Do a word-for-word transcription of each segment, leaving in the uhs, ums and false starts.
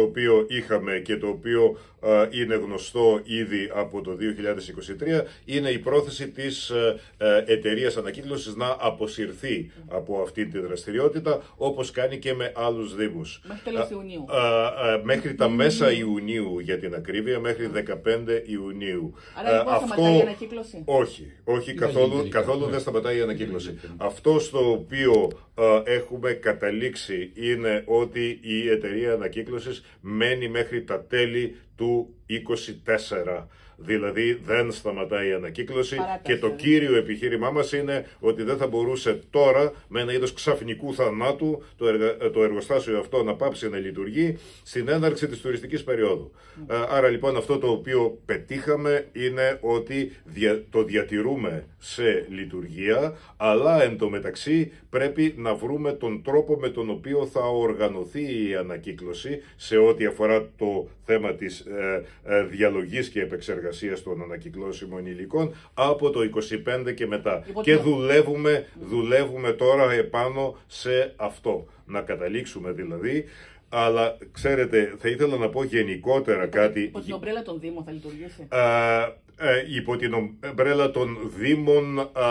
οποίο είχαμε και το οποίο ε, είναι γνωστό ήδη από το δύο χιλιάδες είκοσι τρία, είναι η πρόθεση της ε, ε, εταιρείας ανακύκλωσης να αποσυρθεί από αυτή τη δραστηριότητα, όπως κάνει και με άλλους δήμους. Μέχρι τέλος Ιουνίου. Ε, ε, μέχρι τα μέσα Ιουνίου, για την ακρίβεια, μέχρι δεκαπέντε Ιουνίου. Άρα λοιπόν αυτό... σταματάει η ανακύκλωση? Όχι, όχι καθόλου, καθόλου δεν σταματάει η ανακύκλωση. Αυτό στο οποίο ε, έχουμε καταλήξει είναι ότι η εταιρεία ανακύκλωσης μένει μέχρι τα τέλη του είκοσι τέσσερα. Δηλαδή δεν σταματάει η ανακύκλωση και το κύριο επιχείρημά μας είναι ότι δεν θα μπορούσε τώρα με ένα είδος ξαφνικού θανάτου το, εργα... το εργοστάσιο αυτό να πάψει να λειτουργεί στην έναρξη της τουριστικής περίοδου. Mm. Άρα λοιπόν αυτό το οποίο πετύχαμε είναι ότι δια... το διατηρούμε σε λειτουργία, αλλά εν τω μεταξύ πρέπει να βρούμε τον τρόπο με τον οποίο θα οργανωθεί η ανακύκλωση σε ό,τι αφορά το θέμα της ε, ε, διαλογής και επεξεργασίας των ανακυκλώσιμων υλικών από το είκοσι πέντε και μετά. Και δουλεύουμε, δουλεύουμε τώρα επάνω σε αυτό. Να καταλήξουμε δηλαδή. Αλλά ξέρετε, θα ήθελα να πω γενικότερα υπό, κάτι. Υπό την ομπρέλα των Δήμων θα λειτουργήσει? Α, ε, υπό την ομπρέλα των Δήμων α,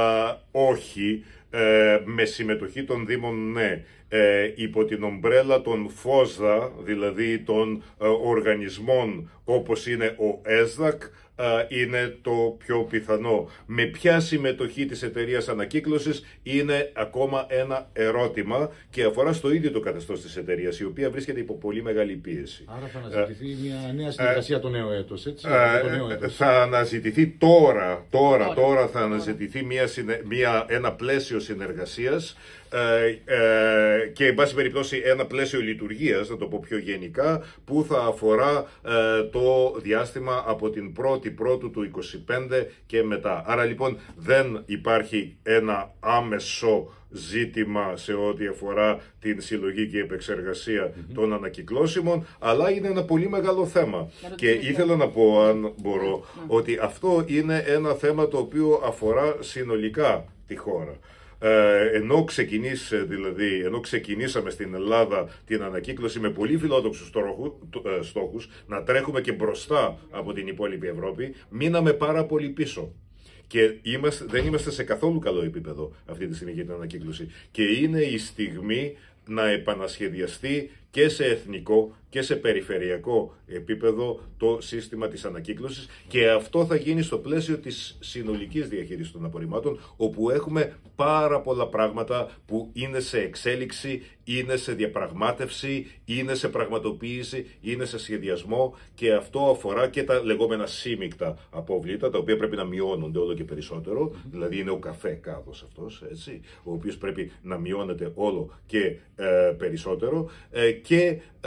όχι. Ε, με συμμετοχή των Δήμων ναι. Ε, υπό την ομπρέλα των ΦΟΣΔΑ, δηλαδή των ε, οργανισμών όπως είναι ο ΕΣΔΑΚ, ε, είναι το πιο πιθανό. Με ποια συμμετοχή της εταιρείας ανακύκλωσης είναι ακόμα ένα ερώτημα και αφορά στο ίδιο το καθεστώς της εταιρείας, η οποία βρίσκεται υπό πολύ μεγάλη πίεση. Άρα θα αναζητηθεί ε, μια νέα συνεργασία ε, το νέο έτος, έτσι? Ε, το νέο έτος. Θα αναζητηθεί τώρα, τώρα, τώρα, τώρα θα αναζητηθεί μια, μια, ένα πλαίσιο συνεργασίας ε, ε, και εν πάση περιπτώσει ένα πλαίσιο λειτουργίας, να το πω πιο γενικά, που θα αφορά ε, το διάστημα από την πρώτη πρώτου του είκοσι πέντε και μετά. Άρα λοιπόν δεν υπάρχει ένα άμεσο ζήτημα σε ό,τι αφορά την συλλογή και επεξεργασία mm-hmm. των ανακυκλώσιμων, αλλά είναι ένα πολύ μεγάλο θέμα. Και ήθελα να πω, αν μπορώ, mm-hmm. ότι αυτό είναι ένα θέμα το οποίο αφορά συνολικά τη χώρα. Ε, ενώ, ξεκινήσε, δηλαδή, ενώ ξεκινήσαμε στην Ελλάδα την ανακύκλωση με πολύ φιλόδοξους στόχους, να τρέχουμε και μπροστά από την υπόλοιπη Ευρώπη, μείναμε πάρα πολύ πίσω. Και είμαστε, δεν είμαστε σε καθόλου καλό επίπεδο αυτή τη στιγμή για την ανακύκλωση. Και είναι η στιγμή να επανασχεδιαστεί και σε εθνικό και σε περιφερειακό επίπεδο το σύστημα της ανακύκλωσης, και αυτό θα γίνει στο πλαίσιο της συνολικής διαχείρισης των απορριμμάτων, όπου έχουμε πάρα πολλά πράγματα που είναι σε εξέλιξη, είναι σε διαπραγμάτευση, είναι σε πραγματοποίηση, είναι σε σχεδιασμό, και αυτό αφορά και τα λεγόμενα σύμμικτα απόβλητα, τα οποία πρέπει να μειώνονται όλο και περισσότερο, mm-hmm. δηλαδή είναι ο καφέ κάδος αυτός, έτσι, ο οποίος πρέπει να μειώνεται όλο και ε, περισσότερο, ε, και α,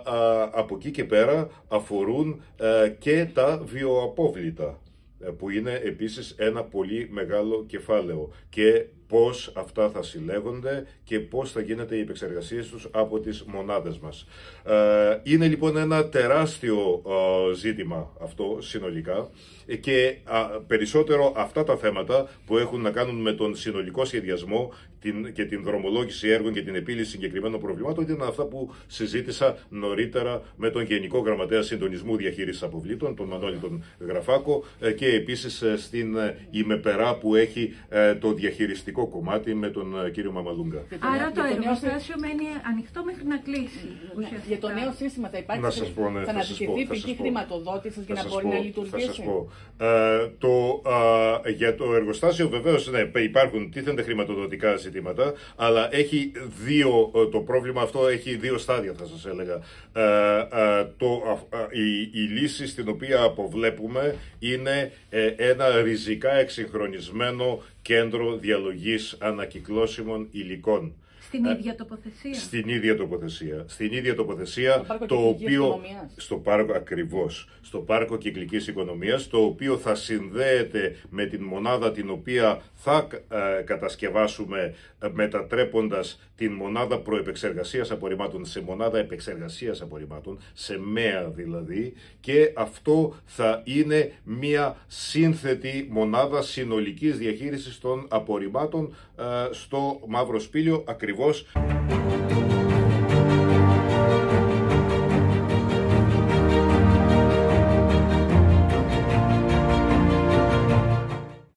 α, από εκεί και πέρα αφορούν α, και τα βιοαπόβλητα, που είναι επίσης ένα πολύ μεγάλο κεφάλαιο, και πώς αυτά θα συλλέγονται και πώς θα γίνεται η επεξεργασία τους από τις μονάδες μας. Είναι λοιπόν ένα τεράστιο ζήτημα αυτό συνολικά, και περισσότερο αυτά τα θέματα που έχουν να κάνουν με τον συνολικό σχεδιασμό και την δρομολόγηση έργων και την επίλυση συγκεκριμένων προβλημάτων είναι αυτά που συζήτησα νωρίτερα με τον Γενικό Γραμματέα Συντονισμού Διαχείρισης Αποβλήτων, τον Μανώλη τον Γραφάκο, και επίσης στην ημεπερά που έχει το διαχειριστικό κομμάτι με τον κύριο Μαμαλούγκα. Άρα το εργοστάσιο μένει ανοιχτό μέχρι να κλείσει. Για το νέο σύστημα θα υπάρξει, να σας πω, ναι, θα αναζητηθεί πηγή χρηματοδότησης για να μπορεί πω, να λειτουργήσει? Θα σας πω. Ε, το, ε, για το εργοστάσιο βεβαίως ναι, υπάρχουν, τίθενται χρηματοδοτικά ζητήματα, αλλά έχει δύο, το πρόβλημα αυτό έχει δύο στάδια, θα σας έλεγα. Ε, ε, το, ε, η, η λύση στην οποία αποβλέπουμε είναι ε, ένα ριζικά εξυγχρονισμένο κέντρο διαλογής ανακυκλώσιμων υλικών. Στην ίδια τοποθεσία. Στην ίδια τοποθεσία. Στην ίδια τοποθεσία, το οποίο, οικονομίας. στο πάρκο ακριβώς, στο πάρκο κυκλικής οικονομίας, το οποίο θα συνδέεται με την μονάδα την οποία θα ε, κατασκευάσουμε, ε, μετατρέποντας την μονάδα προεπεξεργασίας απορριμμάτων σε μονάδα επεξεργασίας απορριμμάτων, σε ΜΕΑ δηλαδή, και αυτό θα είναι μια σύνθετη μονάδα συνολικής διαχείρισης των απορριμμάτων ε, στο Μαύρο Σπήλιο ακριβώς.